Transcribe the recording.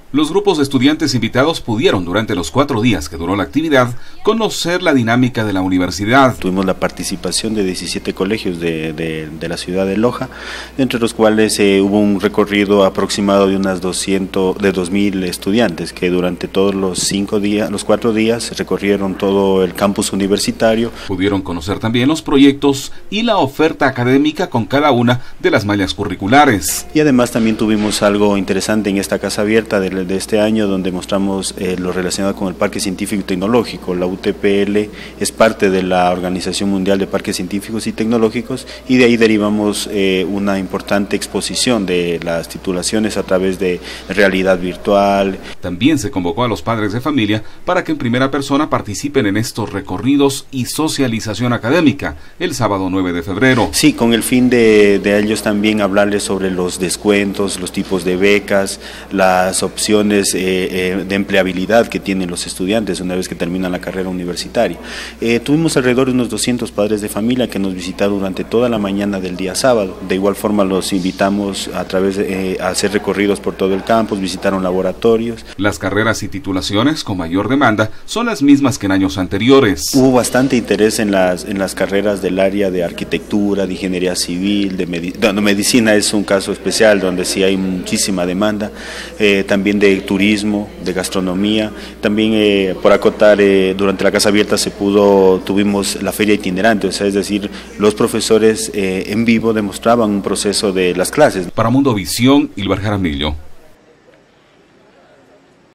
Los grupos de estudiantes invitados pudieron, durante los 4 días que duró la actividad, conocer la dinámica de la universidad. Tuvimos la participación de 17 colegios de la ciudad de Loja, entre los cuales hubo un recorrido aproximado de unas 2.000 estudiantes que durante todos los 4 días recorrieron todo el campus universitario. Pudieron conocer también los proyectos y la oferta académica con cada una de las mallas curriculares. Y además también tuvimos algo interesante en esta casa abierta de este año, donde mostramos lo relacionado con el Parque Científico y Tecnológico. La UTPL es parte de la Organización Mundial de Parques Científicos y Tecnológicos y de ahí derivamos una importante exposición de las titulaciones a través de realidad virtual. También se convocó a los padres de familia para que en primera persona participen en estos recorridos y socialización académica el sábado 9 de febrero. Sí, con el fin de ellos también hablarles sobre los descuentos, los tipos de becas, las opciones de empleabilidad que tienen los estudiantes una vez que terminan la carrera universitaria. Tuvimos alrededor de unos 200 padres de familia que nos visitaron durante toda la mañana del día sábado. De igual forma los invitamos a hacer recorridos por todo el campus, visitaron laboratorios. Las carreras y titulaciones con mayor demanda son las mismas que en años anteriores. Hubo bastante interés en las carreras del área de arquitectura, de ingeniería civil, de medicina es un caso especial donde sí hay muchísima demanda, también de turismo, de gastronomía. También por acotar, durante la casa abierta tuvimos la feria itinerante, o sea, es decir, los profesores en vivo demostraban un proceso de las clases. Para Mundo Visión, Ilber Jaramillo.